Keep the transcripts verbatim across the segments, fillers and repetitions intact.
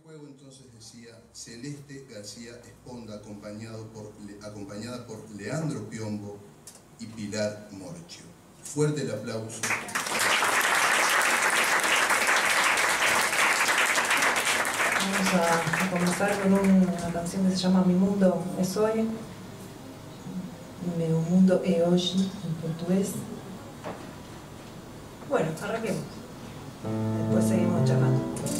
juego entonces decía Celeste García Esponda, acompañado por, acompañada por Leandro Piombo y Pilar Morchio. Fuerte el aplauso. Vamos a, a comenzar con una canción que se llama Mi Mundo Es Hoy. Meu Mundo É Hoje, en portugués. Bueno, arranquemos. Después seguimos charlando.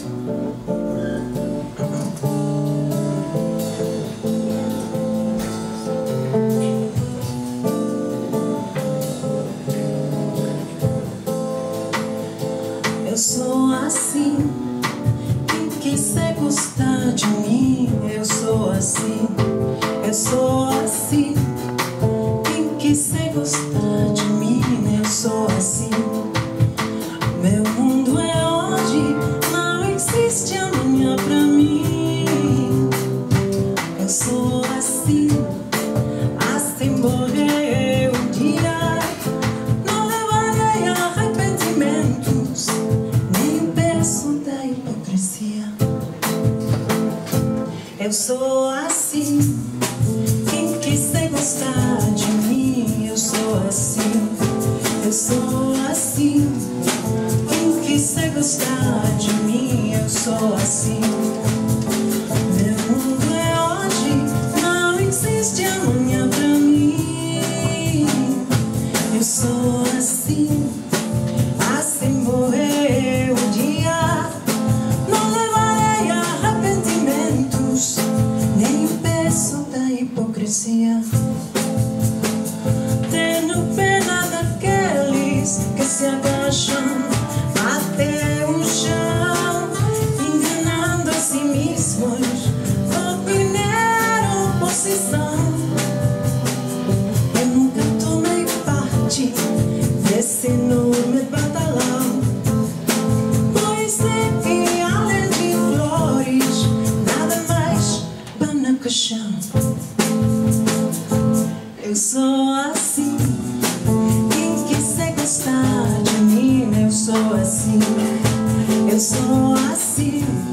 Eu sou assim, quem quiser gostar de mim. Eu sou assim, eu sou assim, quem quiser gostar de mim. Eu sou assim. Meu mundo é hoje, não existe amanhã pra mim. Eu sou assim, assim morrer um dia. Não levarei arrependimentos, nem peço da hipocrisia. Eu sou assim, quem quiser gostar de mim. Eu sou assim, eu sou assim, quem quiser gostar de mim. Eu sou assim. Meu mundo é hoje, não existe amanhã pra mim. Eu sou assim, assim morrer um dia. Não levarei arrependimentos, nem peço da hipocrisia. Tenho pena daqueles que se agacham até o chão, enganando a si mesmos, obtendo posição. Eu nunca tomei parte desse enorme batalhão, pois sei que além de flores, nada mais bana que chão. Eu sou assim, quem quiser gostar de mim. Eu sou assim, eu sou assim.